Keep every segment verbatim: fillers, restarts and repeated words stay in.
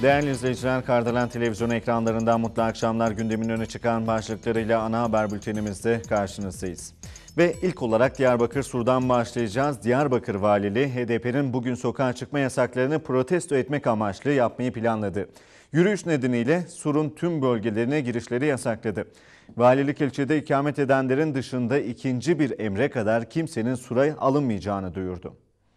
Değerli izleyiciler, Kardelen Televizyon ekranlarından mutlu akşamlar. Gündemin öne çıkan başlıklarıyla ana haber bültenimizde karşınızdayız. Ve ilk olarak Diyarbakır Sur'dan başlayacağız. Diyarbakır Valiliği H D P'nin bugün sokağa çıkma yasaklarını protesto etmek amaçlı yapmayı planladı. Yürüyüş nedeniyle Sur'un tüm bölgelerine girişleri yasakladı. Valilik ilçede ikamet edenlerin dışında ikinci bir emre kadar kimsenin Sur'a alınmayacağını duyurdu.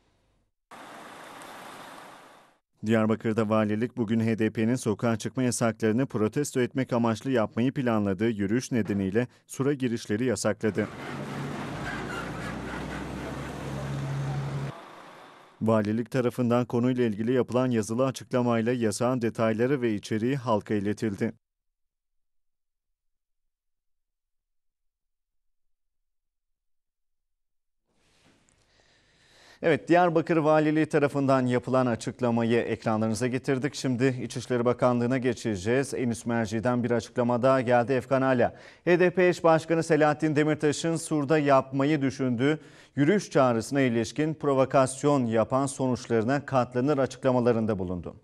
Diyarbakır'da valilik bugün H D P'nin sokağa çıkma yasaklarını protesto etmek amaçlı yapmayı planladığı yürüyüş nedeniyle Sur'a girişleri yasakladı. Valilik tarafından konuyla ilgili yapılan yazılı açıklamayla yasağın detayları ve içeriği halka iletildi. Evet, Diyarbakır Valiliği tarafından yapılan açıklamayı ekranlarınıza getirdik. Şimdi İçişleri Bakanlığı'na geçeceğiz. En üst merciden bir açıklama daha geldi. Efkan Ala, H D P eş başkanı Selahattin Demirtaş'ın Sur'da yapmayı düşündüğü yürüyüş çağrısına ilişkin provokasyon yapan sonuçlarına katlanır açıklamalarında bulundu.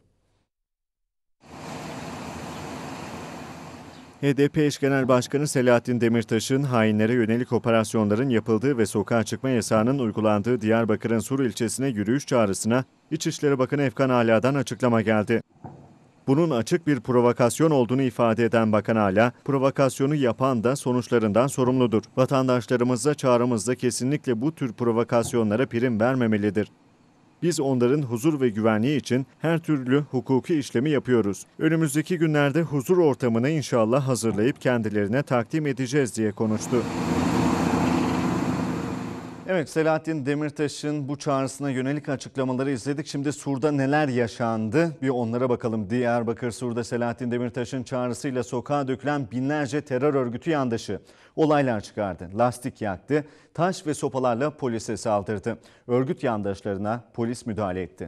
H D P eş genel başkanı Selahattin Demirtaş'ın hainlere yönelik operasyonların yapıldığı ve sokağa çıkma yasağının uygulandığı Diyarbakır'ın Sur ilçesine yürüyüş çağrısına İçişleri Bakanı Efkan Ala'dan açıklama geldi. Bunun açık bir provokasyon olduğunu ifade eden Bakan Ala, provokasyonu yapan da sonuçlarından sorumludur. Vatandaşlarımıza çağrımızda kesinlikle bu tür provokasyonlara prim vermemelidir. Biz onların huzur ve güvenliği için her türlü hukuki işlemi yapıyoruz. Önümüzdeki günlerde huzur ortamını inşallah hazırlayıp kendilerine takdim edeceğiz diye konuştu. Evet, Selahattin Demirtaş'ın bu çağrısına yönelik açıklamaları izledik. Şimdi Sur'da neler yaşandı bir onlara bakalım. Diyarbakır Sur'da Selahattin Demirtaş'ın çağrısıyla sokağa dökülen binlerce terör örgütü yandaşı olaylar çıkardı. Lastik yaktı, taş ve sopalarla polise saldırdı. Örgüt yandaşlarına polis müdahale etti.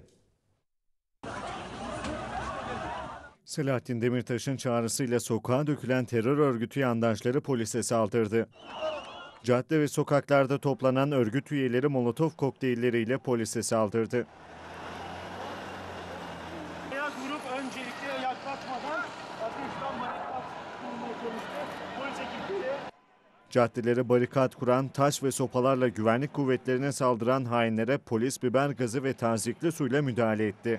Selahattin Demirtaş'ın çağrısıyla sokağa dökülen terör örgütü yandaşları polise saldırdı. Cadde ve sokaklarda toplanan örgüt üyeleri Molotov kokteylleriyle polise saldırdı. Grup öncelikle yaklaşmadan ateşten barikat kurmaya çalıştı. Polis ekipleri Caddelere barikat kuran, taş ve sopalarla güvenlik kuvvetlerine saldıran hainlere polis biber gazı ve tazyikli suyla müdahale etti.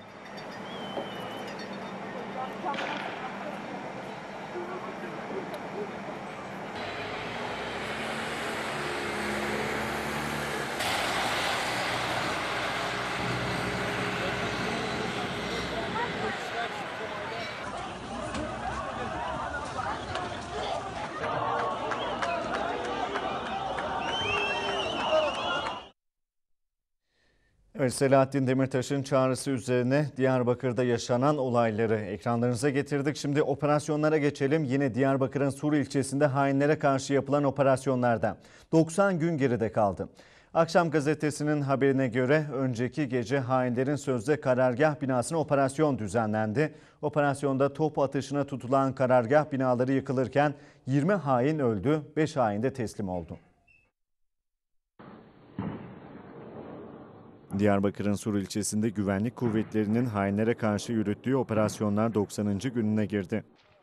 Evet, Selahattin Demirtaş'ın çağrısı üzerine Diyarbakır'da yaşanan olayları ekranlarınıza getirdik. Şimdi operasyonlara geçelim. Yine Diyarbakır'ın Sur ilçesinde hainlere karşı yapılan operasyonlarda doksan gün geride kaldı. Akşam gazetesinin haberine göre önceki gece hainlerin sözde karargah binasına operasyon düzenlendi. Operasyonda top atışına tutulan karargah binaları yıkılırken yirmi hain öldü, beş hain de teslim oldu. Diyarbakır'ın Sur ilçesinde güvenlik kuvvetlerinin hainlere karşı yürüttüğü operasyonlar doksanıncı gününe girdi.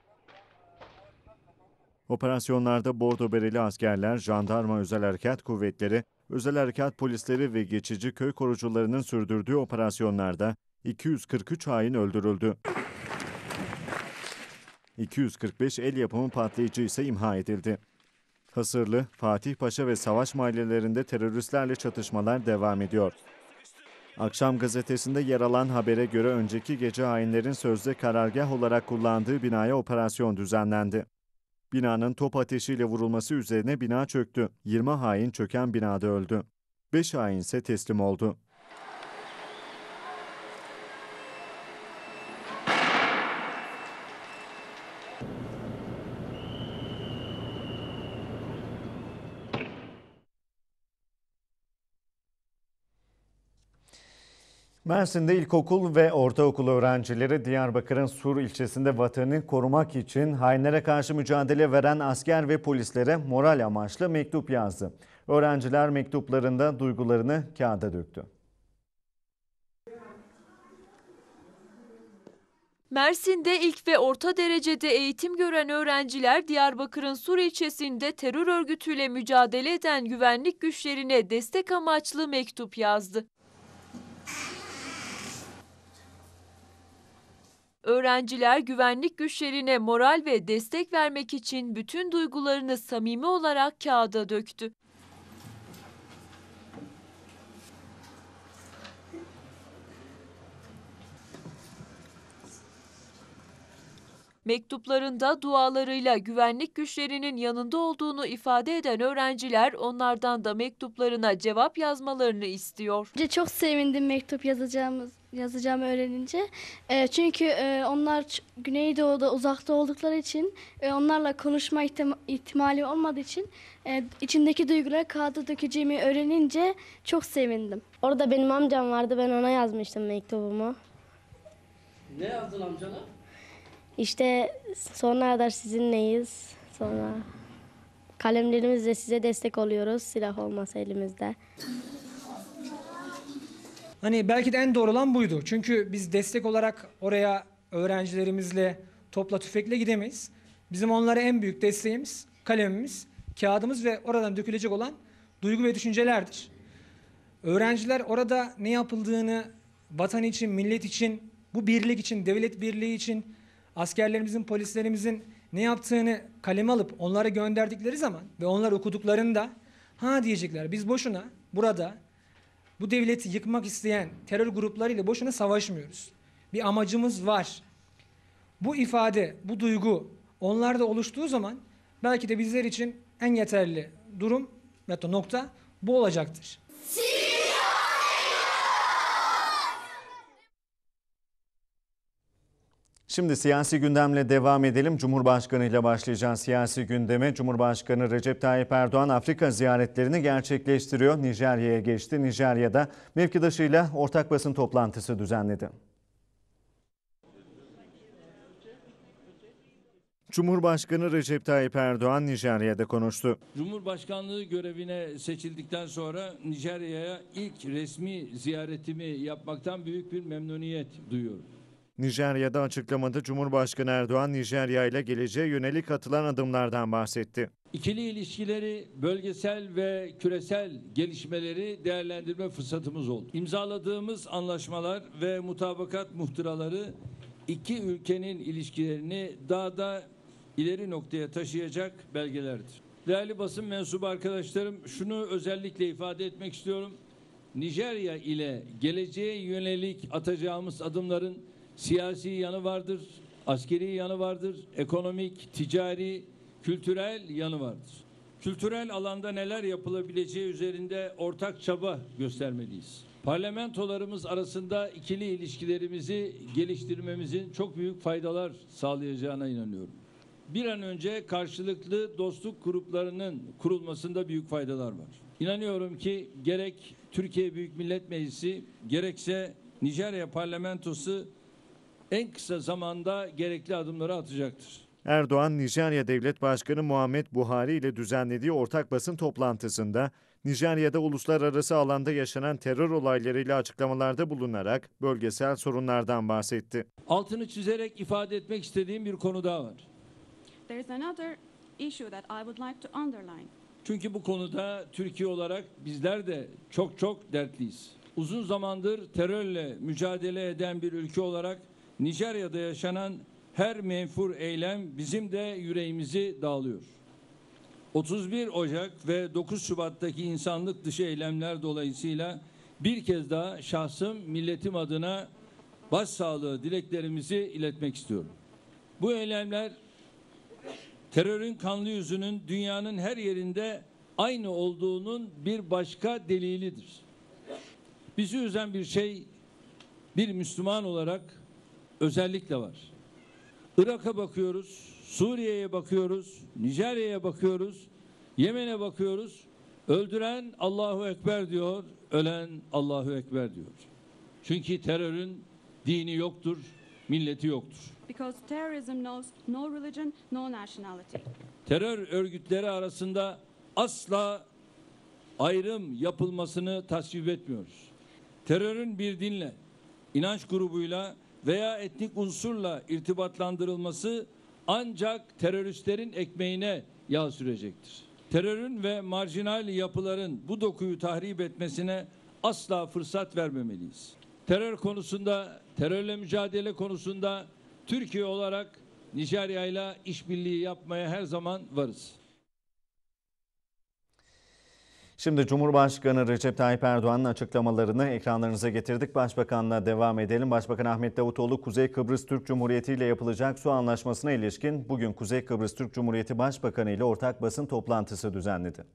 Operasyonlarda bordo bereli askerler, jandarma özel harekat kuvvetleri, özel harekat polisleri ve geçici köy korucularının sürdürdüğü operasyonlarda iki yüz kırk üç hain öldürüldü. iki yüz kırk beş el yapımı patlayıcı ise imha edildi. Hasırlı, Fatih Paşa ve Savaş mahallelerinde teröristlerle çatışmalar devam ediyor. Akşam gazetesinde yer alan habere göre önceki gece hainlerin sözde karargah olarak kullandığı binaya operasyon düzenlendi. Binanın top ateşiyle vurulması üzerine bina çöktü. yirmi hain çöken binada öldü. beş hain ise teslim oldu. Mersin'de ilkokul ve ortaokul öğrencileri Diyarbakır'ın Sur ilçesinde vatanını korumak için hainlere karşı mücadele veren asker ve polislere moral amaçlı mektup yazdı. Öğrenciler mektuplarında duygularını kağıda döktü. Mersin'de ilk ve orta derecede eğitim gören öğrenciler Diyarbakır'ın Sur ilçesinde terör örgütüyle mücadele eden güvenlik güçlerine destek amaçlı mektup yazdı. Öğrenciler güvenlik güçlerine moral ve destek vermek için bütün duygularını samimi olarak kağıda döktü. Mektuplarında dualarıyla güvenlik güçlerinin yanında olduğunu ifade eden öğrenciler onlardan da mektuplarına cevap yazmalarını istiyor. Çok sevindim mektup yazacağımız yazacağımı öğrenince. E, çünkü e, onlar Güneydoğu'da uzakta oldukları için e, onlarla konuşma ihtim- ihtimali olmadığı için e, içindeki duyguları kağıda dökeceğimi öğrenince çok sevindim. Orada benim amcam vardı, ben ona yazmıştım mektubumu. Ne yazdın amcana? İşte sonuna kadar sizinleyiz. Sonra kalemlerimizle size destek oluyoruz. Silah olmasa elimizde. Hani belki de en doğru olan buydu. Çünkü biz destek olarak oraya öğrencilerimizle topla tüfekle gidemeyiz. Bizim onlara en büyük desteğimiz kalemimiz, kağıdımız ve oradan dökülecek olan duygu ve düşüncelerdir. Öğrenciler orada ne yapıldığını vatan için, millet için, bu birlik için, devlet birliği için, askerlerimizin, polislerimizin ne yaptığını kaleme alıp onlara gönderdikleri zaman ve onlar okuduklarında ha diyecekler, biz boşuna burada bu devleti yıkmak isteyen terör gruplarıyla boşuna savaşmıyoruz. Bir amacımız var. Bu ifade, bu duygu onlarda oluştuğu zaman belki de bizler için en yeterli durum ya da nokta bu olacaktır. Şimdi siyasi gündemle devam edelim. Cumhurbaşkanı ile başlayacağız siyasi gündeme. Cumhurbaşkanı Recep Tayyip Erdoğan Afrika ziyaretlerini gerçekleştiriyor. Nijerya'ya geçti. Nijerya'da mevkidaşıyla ortak basın toplantısı düzenledi. Cumhurbaşkanı Recep Tayyip Erdoğan Nijerya'da konuştu. Cumhurbaşkanlığı görevine seçildikten sonra Nijerya'ya ilk resmi ziyaretimi yapmaktan büyük bir memnuniyet duyuyorum. Nijerya'da açıklamada Cumhurbaşkanı Erdoğan Nijerya ile geleceğe yönelik atılan adımlardan bahsetti. İkili ilişkileri, bölgesel ve küresel gelişmeleri değerlendirme fırsatımız oldu. İmzaladığımız anlaşmalar ve mutabakat muhtıraları iki ülkenin ilişkilerini daha da ileri noktaya taşıyacak belgelerdir. Değerli basın mensubu arkadaşlarım, şunu özellikle ifade etmek istiyorum. Nijerya ile geleceğe yönelik atacağımız adımların siyasi yanı vardır, askeri yanı vardır, ekonomik, ticari, kültürel yanı vardır. Kültürel alanda neler yapılabileceği üzerinde ortak çaba göstermeliyiz. Parlamentolarımız arasında ikili ilişkilerimizi geliştirmemizin çok büyük faydalar sağlayacağına inanıyorum. Bir an önce karşılıklı dostluk gruplarının kurulmasında büyük faydalar var. İnanıyorum ki gerek Türkiye Büyük Millet Meclisi gerekse Nijerya parlamentosu en kısa zamanda gerekli adımları atacaktır. Erdoğan, Nijerya Devlet Başkanı Muhammed Buhari ile düzenlediği ortak basın toplantısında Nijerya'da uluslararası alanda yaşanan terör olaylarıyla açıklamalarda bulunarak bölgesel sorunlardan bahsetti. Altını çizerek ifade etmek istediğim bir konu daha var. There is another issue that I would like to underline. Çünkü bu konuda Türkiye olarak bizler de çok çok dertliyiz. Uzun zamandır terörle mücadele eden bir ülke olarak Nijerya'da yaşanan her menfur eylem bizim de yüreğimizi dağlıyor. otuz bir Ocak ve dokuz Şubat'taki insanlık dışı eylemler dolayısıyla bir kez daha şahsım, milletim adına başsağlığı dileklerimizi iletmek istiyorum. Bu eylemler terörün kanlı yüzünün dünyanın her yerinde aynı olduğunun bir başka delilidir. Bizi üzen bir şey bir Müslüman olarak özellikle var. Irak'a bakıyoruz, Suriye'ye bakıyoruz, Nijerya'ya bakıyoruz, Yemen'e bakıyoruz. Öldüren Allahu Ekber diyor, ölen Allahu Ekber diyor. Çünkü terörün dini yoktur, milleti yoktur. Because terrorism knows no religion, no nationality. Terör örgütleri arasında asla ayrım yapılmasını tasvip etmiyoruz. Terörün bir dinle, inanç grubuyla veya etnik unsurla irtibatlandırılması ancak teröristlerin ekmeğine yağ sürecektir. Terörün ve marjinal yapıların bu dokuyu tahrip etmesine asla fırsat vermemeliyiz. Terör konusunda, terörle mücadele konusunda Türkiye olarak Nijerya ile işbirliği yapmaya her zaman varız. Şimdi Cumhurbaşkanı Recep Tayyip Erdoğan'ın açıklamalarını ekranlarınıza getirdik. Başbakan'la devam edelim. Başbakan Ahmet Davutoğlu, Kuzey Kıbrıs Türk Cumhuriyeti ile yapılacak su anlaşmasına ilişkin bugün Kuzey Kıbrıs Türk Cumhuriyeti Başbakanı ile ortak basın toplantısı düzenledi.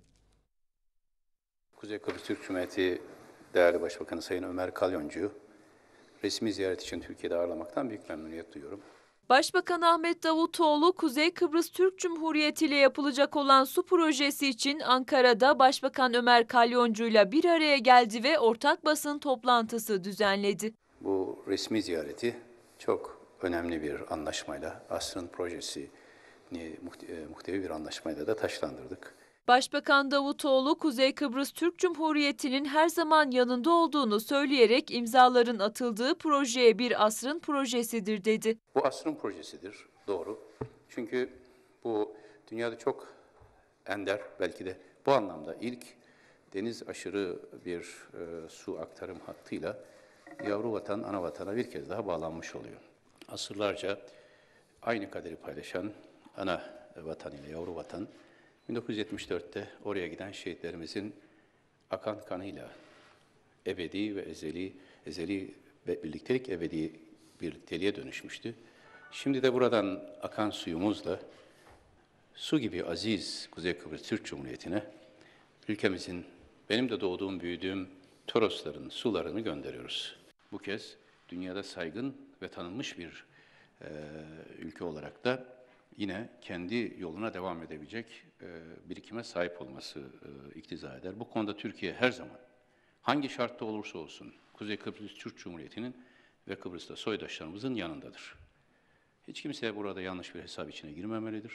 Kuzey Kıbrıs Türk Cumhuriyeti değerli Başbakanı Sayın Ömer Kalyoncu'yu resmi ziyaret için Türkiye'de ağırlamaktan büyük memnuniyet duyuyorum. Başbakan Ahmet Davutoğlu, Kuzey Kıbrıs Türk Cumhuriyeti ile yapılacak olan su projesi için Ankara'da Başbakan Ömer Kalyoncu ile bir araya geldi ve ortak basın toplantısı düzenledi. Bu resmi ziyareti çok önemli bir anlaşmayla, asrın projesi muhtevi bir anlaşmayla da taşlandırdık. Başbakan Davutoğlu, Kuzey Kıbrıs Türk Cumhuriyeti'nin her zaman yanında olduğunu söyleyerek imzaların atıldığı projeye bir asrın projesidir dedi. Bu asrın projesidir, doğru. Çünkü bu dünyada çok ender, belki de bu anlamda ilk deniz aşırı bir e, su aktarım hattıyla yavru vatan, ana vatana bir kez daha bağlanmış oluyor. Asırlarca aynı kaderi paylaşan ana vatan ile yavru vatan, bin dokuz yüz yetmiş dörtte oraya giden şehitlerimizin akan kanıyla ebedi ve ezeli, ezeli ve birliktelik ebedi bir deliğe dönüşmüştü. Şimdi de buradan akan suyumuzla su gibi aziz Kuzey Kıbrıs Türk Cumhuriyeti'ne ülkemizin, benim de doğduğum, büyüdüğüm Torosların sularını gönderiyoruz. Bu kez dünyada saygın ve tanınmış bir e, ülke olarak da yine kendi yoluna devam edebilecek e, birikime sahip olması e, iktiza eder. Bu konuda Türkiye her zaman hangi şartta olursa olsun Kuzey Kıbrıs Türk Cumhuriyeti'nin ve Kıbrıs'ta soydaşlarımızın yanındadır. Hiç kimse burada yanlış bir hesap içine girmemelidir.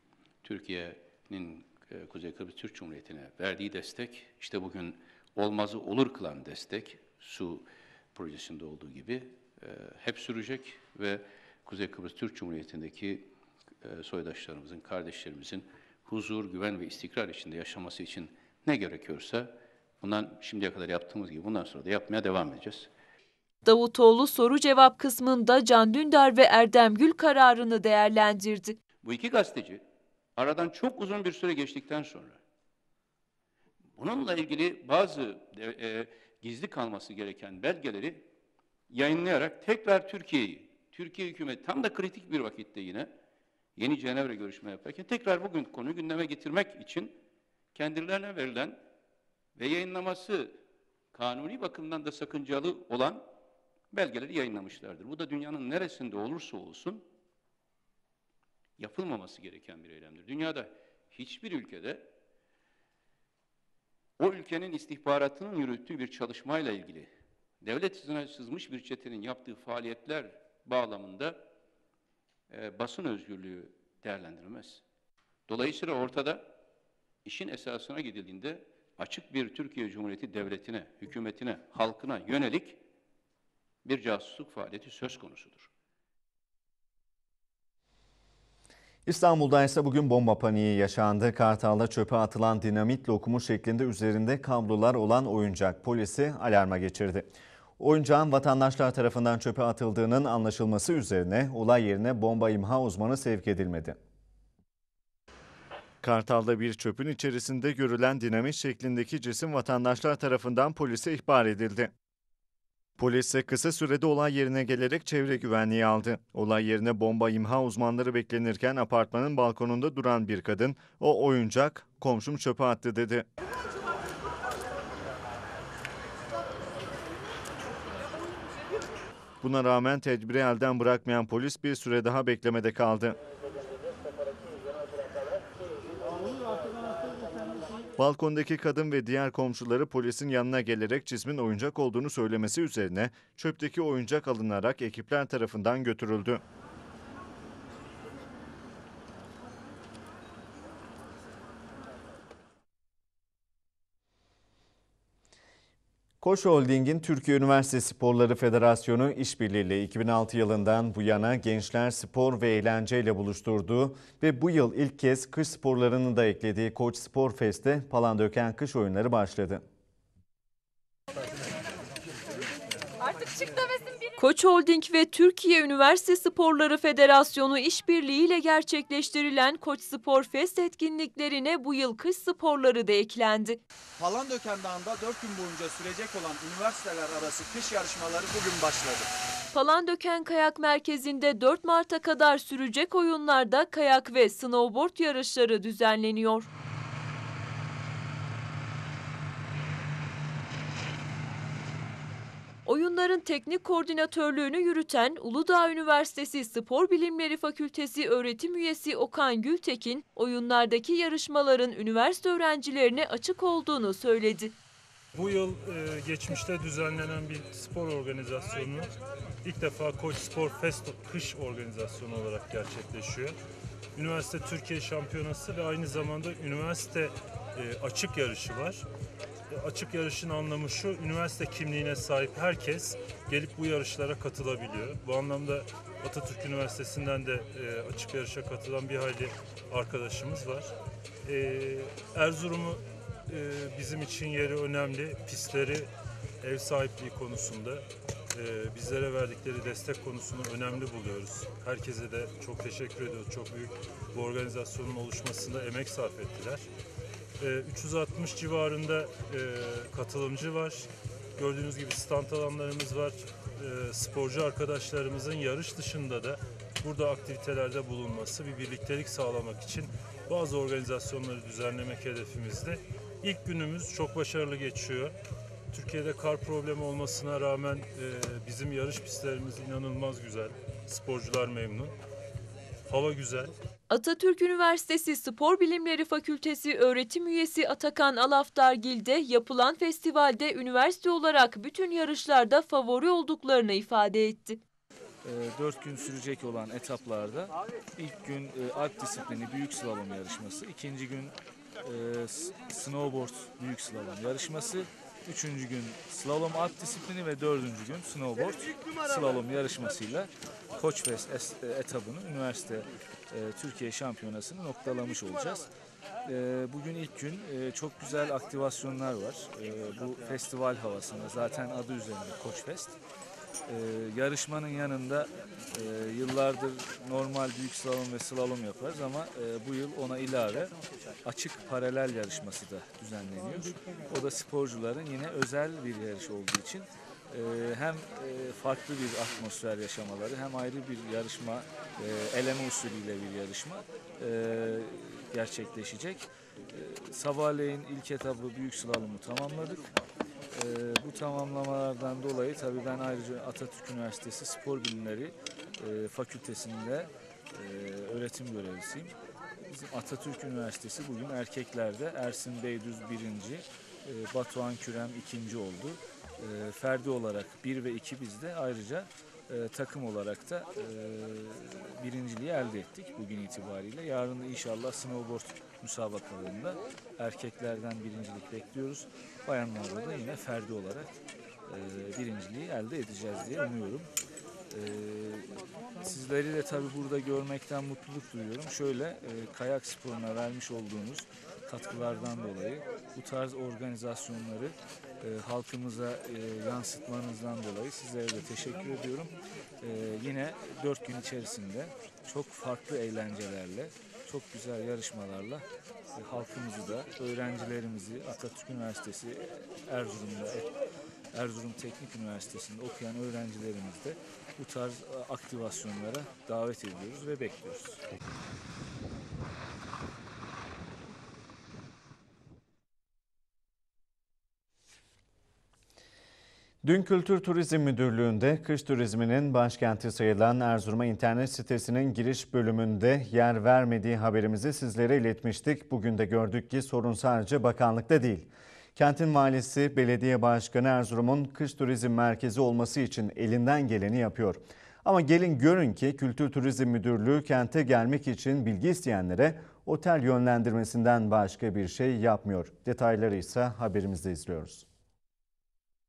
Türkiye'nin e, Kuzey Kıbrıs Türk Cumhuriyeti'ne verdiği destek, işte bugün olmazı olur kılan destek, su projesinde olduğu gibi e, hep sürecek ve Kuzey Kıbrıs Türk Cumhuriyeti'ndeki e, soydaşlarımızın, kardeşlerimizin huzur, güven ve istikrar içinde yaşaması için ne gerekiyorsa bundan şimdiye kadar yaptığımız gibi bundan sonra da yapmaya devam edeceğiz. Davutoğlu soru cevap kısmında Can Dündar ve Erdem Gül kararını değerlendirdi. Bu iki gazeteci aradan çok uzun bir süre geçtikten sonra bununla ilgili bazı e, e, gizli kalması gereken belgeleri yayınlayarak tekrar Türkiye'yi, Türkiye hükümeti tam da kritik bir vakitte yine yeni Cenevre görüşme yaparken tekrar bugün konuyu gündeme getirmek için kendilerine verilen ve yayınlaması kanuni bakımdan da sakıncalı olan belgeleri yayınlamışlardır. Bu da dünyanın neresinde olursa olsun yapılmaması gereken bir eylemdir. Dünyada hiçbir ülkede o ülkenin istihbaratının yürüttüğü bir çalışmayla ilgili devlet izine sızmış bir çetenin yaptığı faaliyetler bağlamında e, basın özgürlüğü değerlendirilmez. Dolayısıyla ortada işin esasına gidildiğinde açık bir Türkiye Cumhuriyeti devletine, hükümetine, halkına yönelik bir casusluk faaliyeti söz konusudur. İstanbul'da ise bugün bomba paniği yaşandı. Kartal'da çöpe atılan dinamit lokumu şeklinde üzerinde kablolar olan oyuncak polisi alarma geçirdi. Oyuncağın vatandaşlar tarafından çöpe atıldığının anlaşılması üzerine olay yerine bomba imha uzmanı sevk edilmedi. Kartal'da bir çöpün içerisinde görülen dinamit şeklindeki cisim vatandaşlar tarafından polise ihbar edildi. Polis ise kısa sürede olay yerine gelerek çevre güvenliği aldı. Olay yerine bomba imha uzmanları beklenirken apartmanın balkonunda duran bir kadın, "O oyuncak, komşum çöpe attı" dedi. Buna rağmen tedbiri elden bırakmayan polis bir süre daha beklemede kaldı. Balkondaki kadın ve diğer komşuları polisin yanına gelerek cismin oyuncak olduğunu söylemesi üzerine çöpteki oyuncak alınarak ekipler tarafından götürüldü. Koç Holding'in Türkiye Üniversite Sporları Federasyonu işbirliğiyle iki bin altı yılından bu yana gençler spor ve eğlenceyle buluşturduğu ve bu yıl ilk kez kış sporlarını da eklediği Koç Spor Fest'te Palandöken Kış Oyunları başladı. Koç Holding ve Türkiye Üniversite Sporları Federasyonu işbirliğiyle gerçekleştirilen Koç Spor Fest etkinliklerine bu yıl kış sporları da eklendi. Palandöken Dağı'nda dört gün boyunca sürecek olan üniversiteler arası kış yarışmaları bugün başladı. Palandöken Kayak Merkezi'nde dört Mart'a kadar sürecek oyunlarda kayak ve snowboard yarışları düzenleniyor. Oyunların teknik koordinatörlüğünü yürüten Uludağ Üniversitesi Spor Bilimleri Fakültesi öğretim üyesi Okan Gültekin, oyunlardaki yarışmaların üniversite öğrencilerine açık olduğunu söyledi. Bu yıl e, geçmişte düzenlenen bir spor organizasyonu ilk defa Koç Spor Fest kış organizasyonu olarak gerçekleşiyor. Üniversite Türkiye Şampiyonası ve aynı zamanda üniversite e, açık yarışı var. Açık yarışın anlamı şu, üniversite kimliğine sahip herkes gelip bu yarışlara katılabiliyor. Bu anlamda Atatürk Üniversitesi'nden de e, açık yarışa katılan bir hayli arkadaşımız var. E, Erzurum'u e, bizim için yeri önemli. Pistleri ev sahipliği konusunda e, bizlere verdikleri destek konusunu önemli buluyoruz. Herkese de çok teşekkür ediyoruz. Çok büyük bu organizasyonun oluşmasında emek sarf ettiler. üç yüz altmış civarında e, katılımcı var. Gördüğünüz gibi stand alanlarımız var. E, sporcu arkadaşlarımızın yarış dışında da burada aktivitelerde bulunması, bir birliktelik sağlamak için bazı organizasyonları düzenlemek hedefimizde. İlk günümüz çok başarılı geçiyor. Türkiye'de kar problemi olmasına rağmen e, bizim yarış pistlerimiz inanılmaz güzel. Sporcular memnun. Hava güzel. Atatürk Üniversitesi Spor Bilimleri Fakültesi öğretim üyesi Atakan Alafdargil de yapılan festivalde üniversite olarak bütün yarışlarda favori olduklarını ifade etti. Dört gün sürecek olan etaplarda ilk gün alp disiplini büyük slalom yarışması, ikinci gün snowboard büyük slalom yarışması, üçüncü gün slalom alp disiplini ve dördüncü gün snowboard slalom yarışmasıyla Koçfest etabını üniversite Türkiye Şampiyonası'nı noktalamış olacağız. Bugün ilk gün çok güzel aktivasyonlar var. Bu festival havasında zaten adı üzerinde Koçfest. Yarışmanın yanında yıllardır normal büyük slalom ve slalom yaparız ama bu yıl ona ilave açık paralel yarışması da düzenleniyor. O da sporcuların yine özel bir yarış olduğu için hem farklı bir atmosfer yaşamaları hem ayrı bir yarışma, eleme usulüyle bir yarışma gerçekleşecek. Sabahleyin ilk etabı büyük slalomu tamamladık. Bu tamamlamalardan dolayı tabii ben ayrıca Atatürk Üniversitesi Spor Bilimleri Fakültesi'nde öğretim görevlisiyim. Bizim Atatürk Üniversitesi bugün erkeklerde Ersin Beydüz birinci, Batuhan Kürem ikinci oldu. E, ferdi olarak bir ve iki bizde ayrıca e, takım olarak da e, birinciliği elde ettik bugün itibariyle. Yarın da inşallah snowboard müsabakalarında erkeklerden birincilik bekliyoruz. Bayanlarda da yine ferdi olarak e, birinciliği elde edeceğiz diye umuyorum. E, sizleri de tabii burada görmekten mutluluk duyuyorum. Şöyle e, kayak sporuna vermiş olduğunuz katkılardan dolayı bu tarz organizasyonları e, halkımıza e, yansıtmanızdan dolayı sizlere de teşekkür ediyorum. E, yine dört gün içerisinde çok farklı eğlencelerle, çok güzel yarışmalarla e, halkımızı da, öğrencilerimizi Atatürk Üniversitesi Erzurum'da, Erzurum Teknik Üniversitesi'nde okuyan öğrencilerimizi de bu tarz aktivasyonlara davet ediyoruz ve bekliyoruz. Dün Kültür Turizm Müdürlüğü'nde kış turizminin başkenti sayılan Erzurum'a internet sitesinin giriş bölümünde yer vermediği haberimizi sizlere iletmiştik. Bugün de gördük ki sorun sadece bakanlıkta değil. Kentin valisi, belediye başkanı Erzurum'un kış turizm merkezi olması için elinden geleni yapıyor. Ama gelin görün ki Kültür Turizm Müdürlüğü kente gelmek için bilgi isteyenlere otel yönlendirmesinden başka bir şey yapmıyor. Detayları ise haberimizde izliyoruz.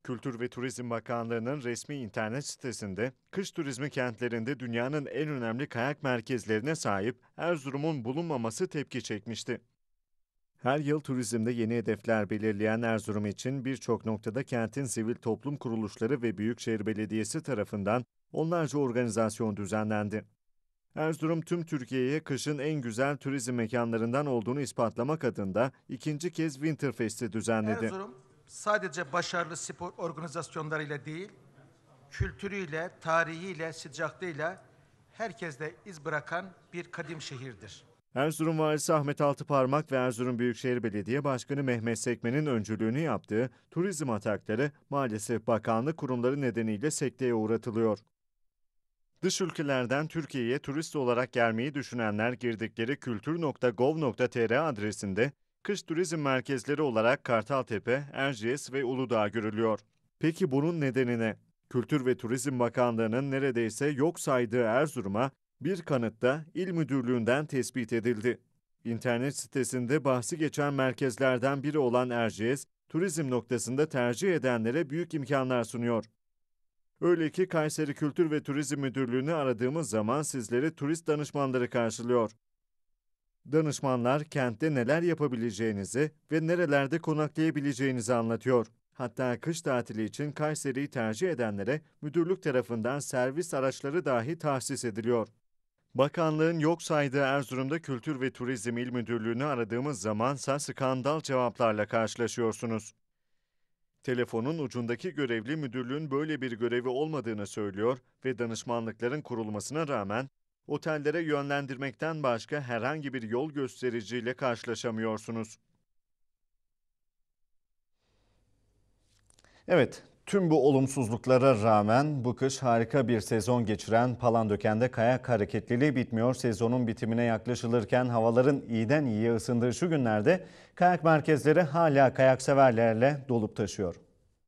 Kültür ve Turizm Bakanlığı'nın resmi internet sitesinde kış turizmi kentlerinde dünyanın en önemli kayak merkezlerine sahip Erzurum'un bulunmaması tepki çekmişti. Her yıl turizmde yeni hedefler belirleyen Erzurum için birçok noktada kentin sivil toplum kuruluşları ve Büyükşehir Belediyesi tarafından onlarca organizasyon düzenlendi. Erzurum tüm Türkiye'ye kışın en güzel turizm mekanlarından olduğunu ispatlamak adına ikinci kez Winterfest'i düzenledi. Erzurum sadece başarılı spor organizasyonlarıyla değil, kültürüyle, tarihiyle, sıcaklığıyla herkeste iz bırakan bir kadim şehirdir. Erzurum Valisi Ahmet Altıparmak ve Erzurum Büyükşehir Belediye Başkanı Mehmet Sekmen'in öncülüğünü yaptığı turizm atakları maalesef bakanlık kurumları nedeniyle sekteye uğratılıyor. Dış ülkelerden Türkiye'ye turist olarak gelmeyi düşünenler girdikleri kültür nokta gov nokta tr adresinde kış turizm merkezleri olarak Kartaltepe, Erciyes ve Uludağ görülüyor. Peki bunun nedeni ne? Kültür ve Turizm Bakanlığı'nın neredeyse yok saydığı Erzurum'a bir kanıtta İl Müdürlüğü'nden tespit edildi. İnternet sitesinde bahsi geçen merkezlerden biri olan Erciyes, turizm noktasında tercih edenlere büyük imkanlar sunuyor. Öyle ki Kayseri Kültür ve Turizm Müdürlüğü'nü aradığımız zaman sizleri turist danışmanları karşılıyor. Danışmanlar kentte neler yapabileceğinizi ve nerelerde konaklayabileceğinizi anlatıyor. Hatta kış tatili için Kayseri'yi tercih edenlere müdürlük tarafından servis araçları dahi tahsis ediliyor. Bakanlığın yok saydığı Erzurum'da Kültür ve Turizm İl Müdürlüğü'nü aradığımız zamansa skandal cevaplarla karşılaşıyorsunuz. Telefonun ucundaki görevli müdürlüğün böyle bir görevi olmadığını söylüyor ve danışmanlıkların kurulmasına rağmen otellere yönlendirmekten başka herhangi bir yol göstericiyle karşılaşamıyorsunuz. Evet, tüm bu olumsuzluklara rağmen bu kış harika bir sezon geçiren Palandöken'de kayak hareketliliği bitmiyor. Sezonun bitimine yaklaşılırken havaların iyiden iyiye ısındığı şu günlerde kayak merkezleri hala kayak severlerle dolup taşıyor.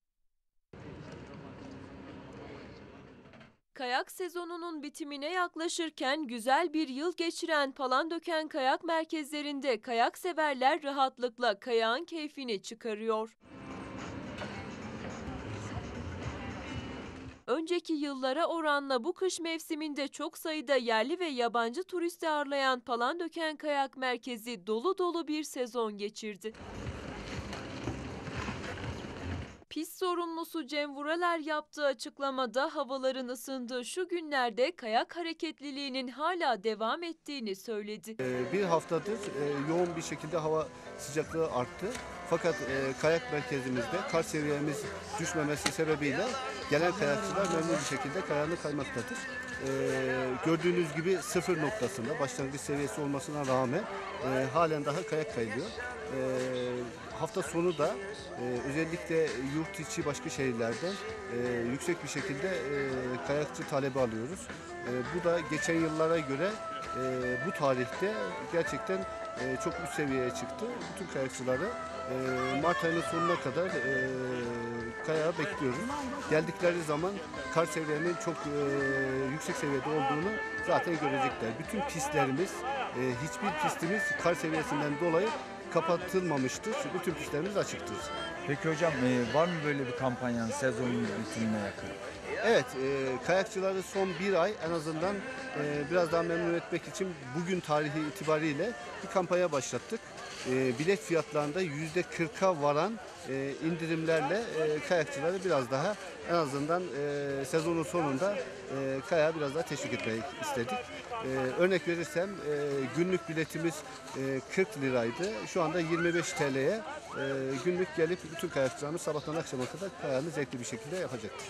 Kayak sezonunun bitimine yaklaşırken güzel bir yıl geçiren Palandöken kayak merkezlerinde kayak severler rahatlıkla kayağın keyfini çıkarıyor. Önceki yıllara oranla bu kış mevsiminde çok sayıda yerli ve yabancı turisti ağırlayan Palandöken Kayak Merkezi dolu dolu bir sezon geçirdi. Pist sorumlusu Cem Vuraler yaptığı açıklamada havaların ısındığı şu günlerde kayak hareketliliğinin hala devam ettiğini söyledi. Bir haftadır yoğun bir şekilde hava sıcaklığı arttı. Fakat kayak merkezimizde kar seviyemiz düşmemesi sebebiyle gelen kayakçılar memnun bir şekilde kayağını kaymaktadır. Gördüğünüz gibi sıfır noktasında başlangıç seviyesi olmasına rağmen halen daha kayak kayılıyor. Hafta sonu da özellikle yurt içi başka şehirlerden yüksek bir şekilde kayakçı talebi alıyoruz. Bu da geçen yıllara göre bu tarihte gerçekten çok üst seviyeye çıktı. Bütün kayakçıları Mart ayının sonuna kadar kayağı bekliyoruz. Geldikleri zaman kar seviyenin çok yüksek seviyede olduğunu zaten görecekler. Bütün pistlerimiz, hiçbir pistimiz kar seviyesinden dolayı kapatılmamıştır. Bütün pistlerimiz açıktır. Peki hocam var mı böyle bir kampanyanın sezonun bitimine yakın? Evet, e, kayakçıları son bir ay en azından e, biraz daha memnun etmek için bugün tarihi itibariyle bir kampanya başlattık. E, bilet fiyatlarında yüzde kırka varan e, indirimlerle e, kayakçıları biraz daha en azından e, sezonun sonunda e, kayağa biraz daha teşvik etmek istedik. E, örnek verirsem e, günlük biletimiz e, kırk liraydı. Şu anda yirmi beş T L'ye e, günlük gelip bütün kayakçılarımız sabahtan akşama kadar kayağını zevkli bir şekilde yapacaktır.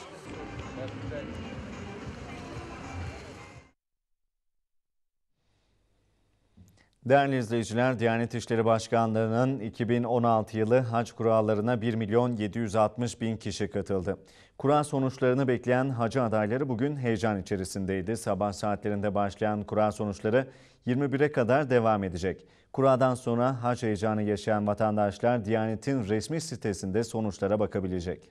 Değerli izleyiciler, Diyanet İşleri Başkanlığı'nın iki bin on altı yılı hac kurallarına bir milyon yedi yüz altmış bin kişi katıldı. Kura sonuçlarını bekleyen hacı adayları bugün heyecan içerisindeydi. Sabah saatlerinde başlayan kura sonuçları yirmi bire kadar devam edecek. Kuradan sonra hac heyecanı yaşayan vatandaşlar Diyanet'in resmi sitesinde sonuçlara bakabilecek.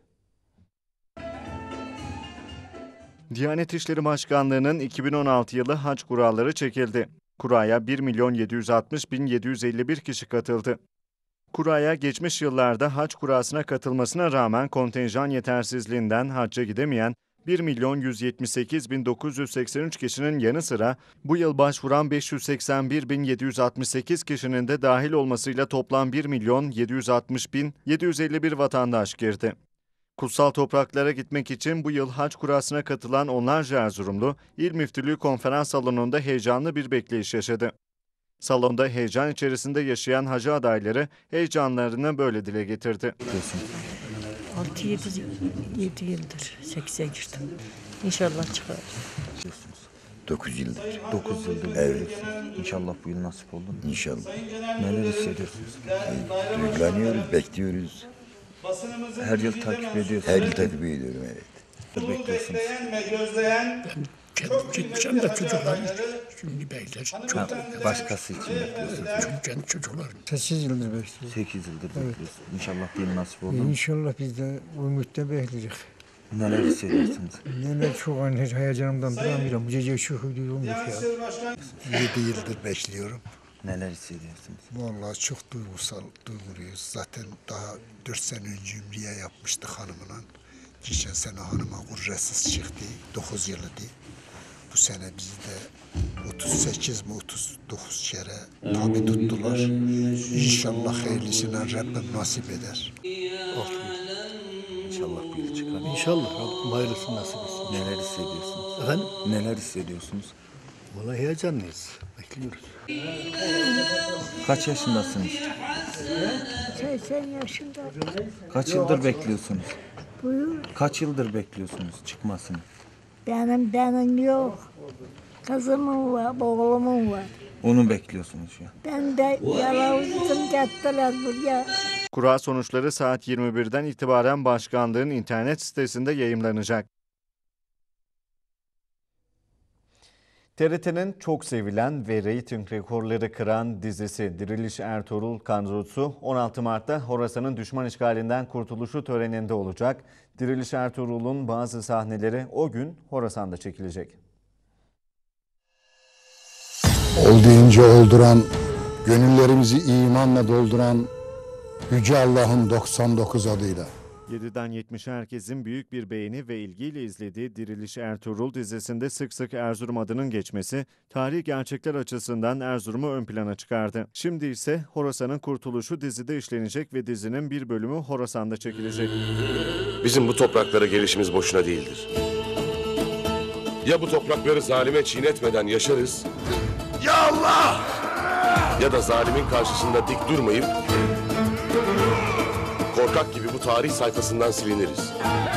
Diyanet İşleri Başkanlığı'nın iki bin on altı yılı hac kuralları çekildi. Kuraya bir milyon yedi yüz altmış bin yedi yüz elli bir kişi katıldı. Kuraya geçmiş yıllarda hac kurasına katılmasına rağmen kontenjan yetersizliğinden hacca gidemeyen bir milyon yüz yetmiş sekiz bin dokuz yüz seksen üç kişinin yanı sıra bu yıl başvuran beş yüz seksen bir bin yedi yüz altmış sekiz kişinin de dahil olmasıyla toplam bir milyon yedi yüz altmış bin yedi yüz elli bir vatandaş girdi. Kutsal topraklara gitmek için bu yıl hac kurasına katılan onlarca Erzurumlu, İl Müftülüğü konferans salonunda heyecanlı bir bekleyiş yaşadı. Salonda heyecan içerisinde yaşayan hacı adayları heyecanlarını böyle dile getirdi. altı yedi yıldır sekize girdim. İnşallah çıkar. dokuz yıldır. dokuz yıldır evet. İnşallah bu yıl nasip olur. İnşallah. Neler hissediyorsunuz? Duygulanıyoruz, bekliyoruz. Her yıl takip ediyorsunuz. Her yıl takip ediyorum, evet. Bekliyorsunuz. Kendim gitmişim de çocuklar şimdi beyler. Ha, başkası için bekliyorsunuz. Çünkü kendi çocuklarım. sekiz yıldır bekliyoruz. sekiz yıldır Evet. bekliyorsunuz. İnşallah bir yıl nasip olur. İnşallah biz de ümitle bekleyeceğiz. Neler hissediyorsunuz? Neler çok an heyecanımdan duramıyorum. Bu gece şu hududum ya. yedi yıldır bekliyorum. Neler hissediyorsunuz? Vallahi çok duygusal duyguluyuz. Zaten daha dört sene önce ümriye yapmıştık hanımla. Geçen sene hanıma kurresiz çıktı. dokuz yılı değil. Bu sene bizde otuz sekiz mi otuz dokuz kere tabi tuttular. İnşallah hayırlısına Rabbim nasip eder. İnşallah bir yıl çıkar. İnşallah Rabbim hayırlısını nasip etsin. Neler hissediyorsunuz? Efendim? Neler hissediyorsunuz? Vallahi heyecanlıyız. Bekliyoruz. Kaç yaşındasınız? seksen yaşında. Kaç yıldır bekliyorsunuz? Buyur. Kaç yıldır bekliyorsunuz çıkmasını? Benim benim yok. Kızımın var, oğlumun var. Onu bekliyorsunuz şu an. Ben de yalavuzum gittiler buraya. Kura sonuçları saat yirmi birden itibaren başkanlığın internet sitesinde yayımlanacak. T R T'nin çok sevilen ve reyting rekorları kıran dizisi Diriliş Ertuğrul kadrosu on altı Mart'ta Horasan'ın düşman işgalinden kurtuluşu töreninde olacak. Diriliş Ertuğrul'un bazı sahneleri o gün Horasan'da çekilecek. Ol deyince olduran, gönüllerimizi imanla dolduran Yüce Allah'ın doksan dokuz adıyla. yediden yetmişe herkesin büyük bir beğeni ve ilgiyle izlediği Diriliş Ertuğrul dizisinde sık sık Erzurum adının geçmesi, tarihi gerçekler açısından Erzurum'u ön plana çıkardı. Şimdi ise Horasan'ın kurtuluşu dizide işlenecek ve dizinin bir bölümü Horasan'da çekilecek. Bizim bu topraklara gelişimiz boşuna değildir. Ya bu toprakları zalime çiğnetmeden yaşarız, ya Allah! Ya da zalimin karşısında dik durmayıp korkak gibi bu tarih sayfasından siliniriz.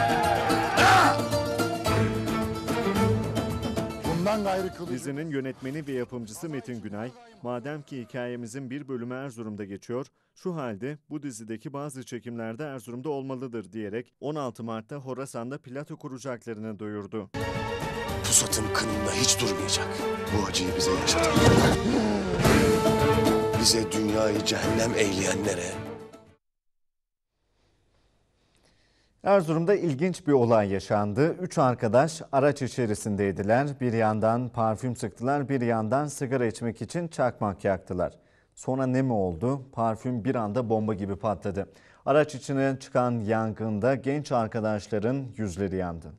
Bundan gayrı kılıç... Dizinin yönetmeni ve yapımcısı Metin Günay, madem ki hikayemizin bir bölümü Erzurum'da geçiyor, şu halde bu dizideki bazı çekimlerde Erzurum'da olmalıdır diyerek on altı Mart'ta Horasan'da plato kuracaklarını duyurdu. Pusat'ın kınında hiç durmayacak. Bu acıyı bize yaşatan. Bize dünyayı cehennem eyleyenlere. Erzurum'da ilginç bir olay yaşandı. Üç arkadaş araç içerisindeydiler. Bir yandan parfüm sıktılar, bir yandan sigara içmek için çakmak yaktılar. Sonra ne mi oldu? Parfüm bir anda bomba gibi patladı. Araç içine çıkan yangında genç arkadaşların yüzleri yandı.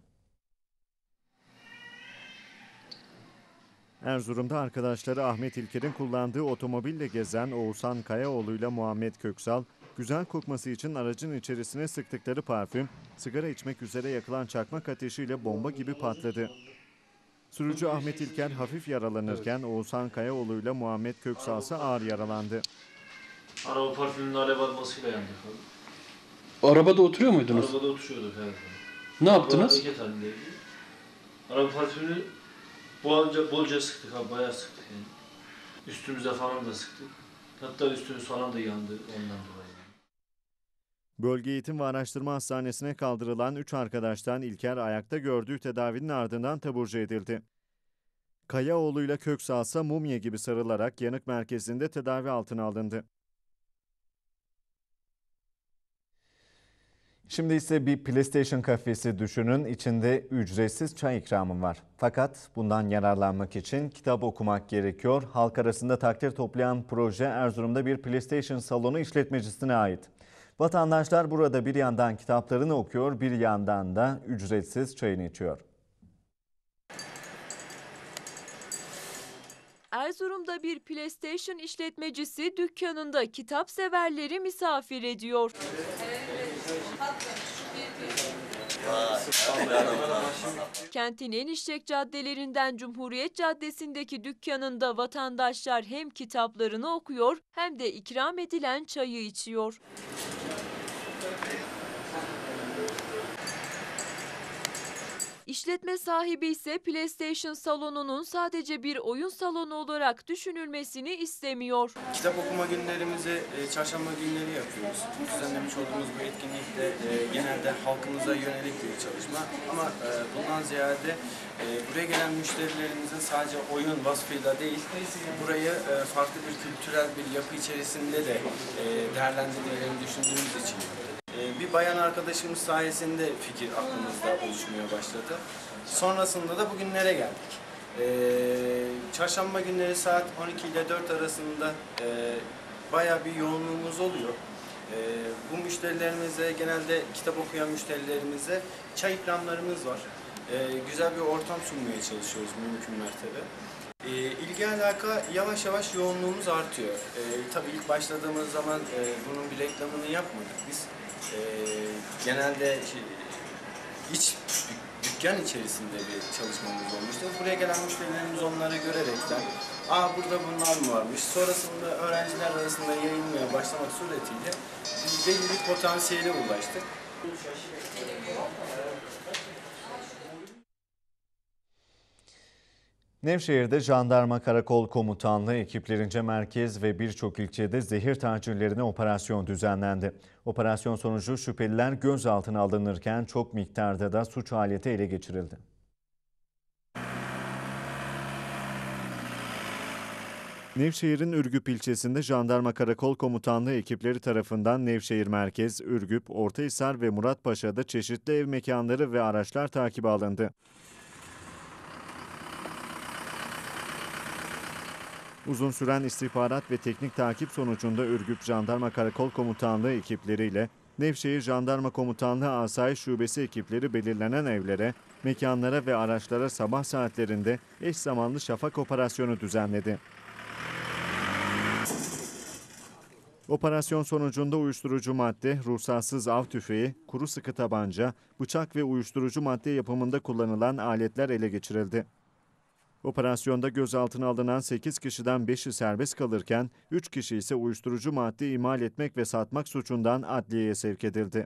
Erzurum'da arkadaşları Ahmet İlker'in kullandığı otomobille gezen Oğuzhan Kayaoğlu ile Muhammed Köksal, güzel kokması için aracın içerisine sıktıkları parfüm, sigara içmek üzere yakılan çakmak ateşiyle bomba gibi patladı. Sürücü Ahmet İlker hafif yaralanırken Oğuzhan Kayaoğlu ile Muhammed Köksal ise ağır yaralandı. Araba parfümünün alev almasıyla yandık abi. Arabada oturuyor muydunuz? Arabada oturuyorduk evet. Ne yaptınız? Hareket halindeydi. Araba parfümünü bolca, bolca sıktık abi, bayağı sıktık yani. Üstümüze falan da sıktık. Hatta üstümüz falan da yandı ondan dolayı. Bölge Eğitim ve Araştırma Hastanesi'ne kaldırılan üç arkadaştan İlker ayakta gördüğü tedavinin ardından taburcu edildi. Kayaoğlu ile Köksal ise mumya gibi sarılarak yanık merkezinde tedavi altına alındı. Şimdi ise bir PlayStation kafesi düşünün. İçinde ücretsiz çay ikramı var. Fakat bundan yararlanmak için kitap okumak gerekiyor. Halk arasında takdir toplayan proje Erzurum'da bir PlayStation salonu işletmecisine ait. Vatandaşlar burada bir yandan kitaplarını okuyor, bir yandan da ücretsiz çayını içiyor. Erzurum'da bir PlayStation işletmecisi dükkanında kitap severleri misafir ediyor. Kentin en işlek caddelerinden Cumhuriyet Caddesi'ndeki dükkanında vatandaşlar hem kitaplarını okuyor hem de ikram edilen çayı içiyor. İşletme sahibi ise PlayStation salonunun sadece bir oyun salonu olarak düşünülmesini istemiyor. Kitap okuma günlerimizi e, çarşamba günleri yapıyoruz. Düzenlemiş olduğumuz bu etkinlik de e, genelde halkımıza yönelik bir çalışma. Ama e, bundan ziyade e, buraya gelen müşterilerimizin sadece oyun vasfıyla değil, burayı e, farklı bir kültürel bir yapı içerisinde de e, değerlendirmelerini düşündüğümüz için. Bir bayan arkadaşımız sayesinde fikir aklımızda oluşmaya başladı. Sonrasında da bugünlere geldik. Ee, çarşamba günleri saat on iki ile dört arasında e, bayağı bir yoğunluğumuz oluyor. E, bu müşterilerimize, genelde kitap okuyan müşterilerimize çay ikramlarımız var. E, güzel bir ortam sunmaya çalışıyoruz mümkün mertebe. E, ilgi alaka yavaş yavaş yoğunluğumuz artıyor. E, tabii ilk başladığımız zaman e, bunun bir reklamını yapmadık biz. Ee, genelde şey, iç dükkan içerisinde bir çalışmamız olmuştu. Buraya gelen müşterilerimiz onları görerekten, aa burada bunlar mı varmış? Sonrasında öğrenciler arasında yayılmaya başlamak suretiyle biz belli bir potansiyele ulaştık. Nevşehir'de Jandarma Karakol Komutanlığı ekiplerince merkez ve birçok ilçede zehir tacirlerine operasyon düzenlendi. Operasyon sonucu şüpheliler gözaltına alınırken çok miktarda da suç aleti ele geçirildi. Nevşehir'in Ürgüp ilçesinde Jandarma Karakol Komutanlığı ekipleri tarafından Nevşehir Merkez, Ürgüp, Ortahisar ve Muratpaşa'da çeşitli ev mekanları ve araçlar takibe alındı. Uzun süren istihbarat ve teknik takip sonucunda Ürgüp Jandarma Karakol Komutanlığı ekipleriyle Nevşehir Jandarma Komutanlığı Asayiş Şubesi ekipleri belirlenen evlere, mekanlara ve araçlara sabah saatlerinde eş zamanlı şafak operasyonu düzenledi. Operasyon sonucunda uyuşturucu madde, ruhsatsız av tüfeği, kuru sıkı tabanca, bıçak ve uyuşturucu madde yapımında kullanılan aletler ele geçirildi. Operasyonda gözaltına alınan sekiz kişiden beşi serbest kalırken üç kişi ise uyuşturucu madde imal etmek ve satmak suçundan adliyeye sevk edildi.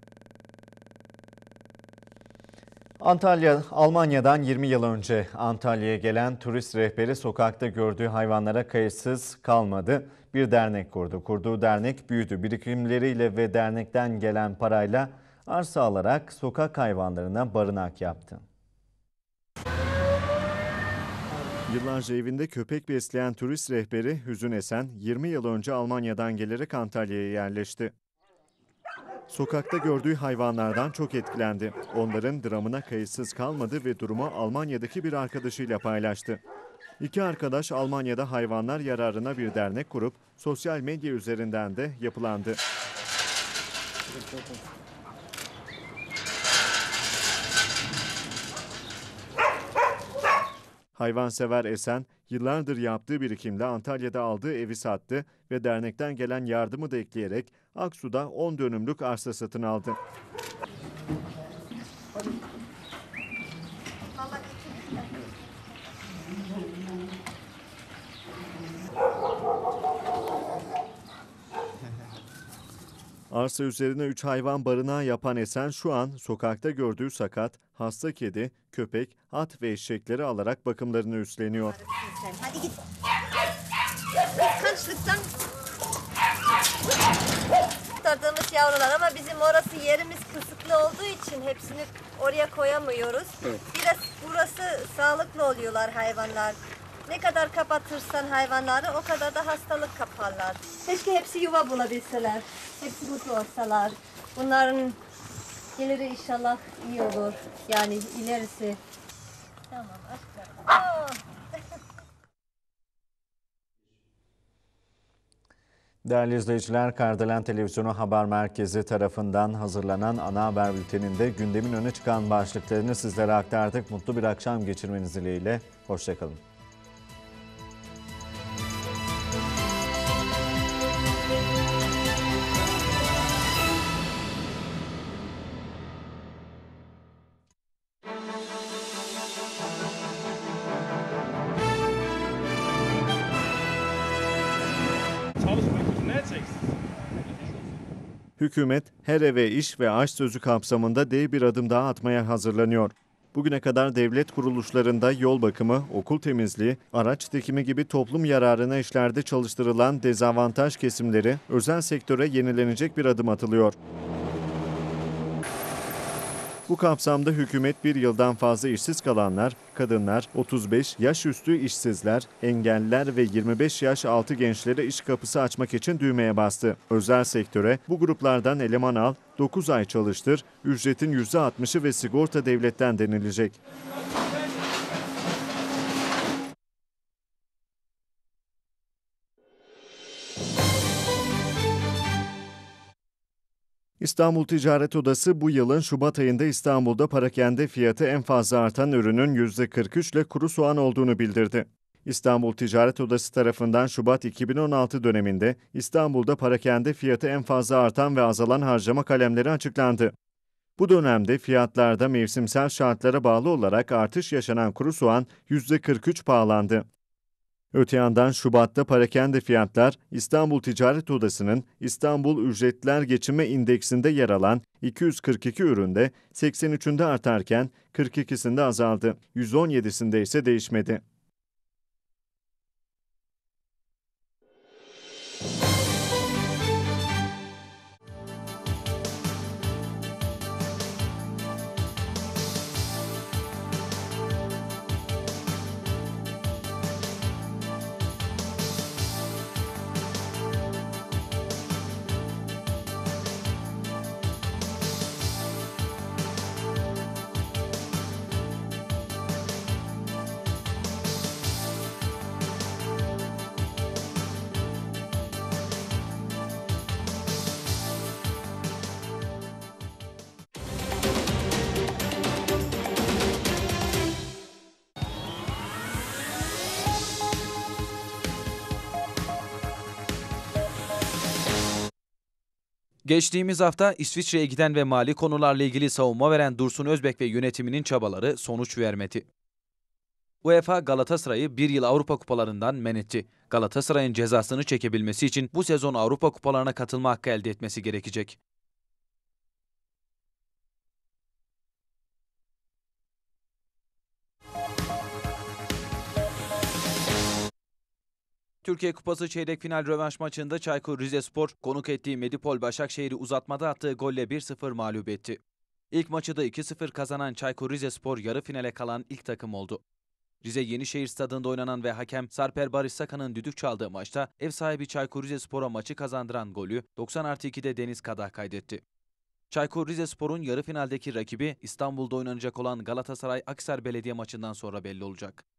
Antalya, Almanya'dan yirmi yıl önce Antalya'ya gelen turist rehberi sokakta gördüğü hayvanlara kayıtsız kalmadı. Bir dernek kurdu. Kurduğu dernek büyüdü. Birikimleriyle ve dernekten gelen parayla arsa alarak sokak hayvanlarına barınak yaptı. Yıllarca evinde köpek besleyen turist rehberi Hüzün Esen, yirmi yıl önce Almanya'dan gelerek Antalya'ya yerleşti. Sokakta gördüğü hayvanlardan çok etkilendi. Onların dramına kayıtsız kalmadı ve durumu Almanya'daki bir arkadaşıyla paylaştı. İki arkadaş Almanya'da hayvanlar yararına bir dernek kurup sosyal medya üzerinden de yapılandı. Hayvansever Esen, yıllardır yaptığı birikimle Antalya'da aldığı evi sattı ve dernekten gelen yardımı da ekleyerek Aksu'da on dönümlük arsa satın aldı. Arsa üzerine üç hayvan barınağı yapan Esen şu an sokakta gördüğü sakat, hasta kedi, köpek, at ve eşekleri alarak bakımlarını üstleniyor. Hadi git. Kıskançlıktan kurtardığımız yavrular ama bizim orası yerimiz kısıtlı olduğu için hepsini oraya koyamıyoruz. Evet. Biraz burası sağlıklı oluyorlar hayvanlar. Ne kadar kapatırsan hayvanları o kadar da hastalık kaparlar. Keşke hepsi yuva bulabilseler. Hepsi mutlu olsalar. Bunların geliri inşallah iyi olur. Yani ilerisi. Tamam aşkım. Aa! Değerli izleyiciler, Kardelen Televizyonu Haber Merkezi tarafından hazırlanan ana haber bülteninde gündemin öne çıkan başlıklarını sizlere aktardık. Mutlu bir akşam geçirmeniz dileğiyle. Hoşçakalın. Hükümet, her eve iş ve aş sözü kapsamında dev bir adım daha atmaya hazırlanıyor. Bugüne kadar devlet kuruluşlarında yol bakımı, okul temizliği, araç dikimi gibi toplum yararına işlerde çalıştırılan dezavantaj kesimleri özel sektöre yenilenecek bir adım atılıyor. Bu kapsamda hükümet bir yıldan fazla işsiz kalanlar, kadınlar, otuz beş yaş üstü işsizler, engelliler ve yirmi beş yaş altı gençlere iş kapısı açmak için düğmeye bastı. Özel sektöre bu gruplardan eleman al, dokuz ay çalıştır, ücretin yüzde altmışı ve sigorta devletten denilecek. İstanbul Ticaret Odası bu yılın Şubat ayında İstanbul'da parakende fiyatı en fazla artan ürünün yüzde kırk üç ile kuru soğan olduğunu bildirdi. İstanbul Ticaret Odası tarafından Şubat iki bin on altı döneminde İstanbul'da parakende fiyatı en fazla artan ve azalan harcama kalemleri açıklandı. Bu dönemde fiyatlarda mevsimsel şartlara bağlı olarak artış yaşanan kuru soğan yüzde kırk üç pahalandı. Öte yandan Şubat'ta parakende fiyatlar İstanbul Ticaret Odası'nın İstanbul Ücretler Geçinme İndeksinde yer alan iki yüz kırk iki üründe seksen üçünde artarken kırk ikisinde azaldı. yüz on yedisinde ise değişmedi. Geçtiğimiz hafta İsviçre'ye giden ve mali konularla ilgili savunma veren Dursun Özbek ve yönetiminin çabaları sonuç vermedi. UEFA Galatasaray'ı bir yıl Avrupa Kupalarından men etti. Galatasaray'ın cezasını çekebilmesi için bu sezon Avrupa Kupalarına katılma hakkı elde etmesi gerekecek. Türkiye Kupası çeyrek final rövanş maçında Çaykur Rizespor konuk ettiği Medipol Başakşehir'i uzatmada attığı golle bir sıfır mağlup etti. İlk maçı da iki sıfır kazanan Çaykur Rizespor yarı finale kalan ilk takım oldu. Rize Yenişehir Stadı'nda oynanan ve hakem Sarper Barış Sakan'ın düdük çaldığı maçta ev sahibi Çaykur Rizespor'a maçı kazandıran golü doksan artı ikide Deniz Kadah kaydetti. Çaykur Rizespor'un yarı finaldeki rakibi İstanbul'da oynanacak olan Galatasaray Akhisar Belediye maçından sonra belli olacak.